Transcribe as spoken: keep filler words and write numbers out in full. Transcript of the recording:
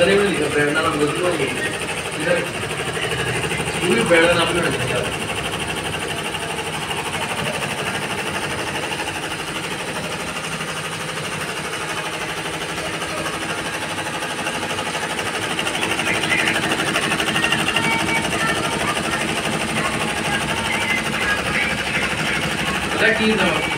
कदे भी नहीं लिखा ब्रांड का नाम गलती हो गई इधर पूरी ब्रांड का नाम नहीं लिखा That is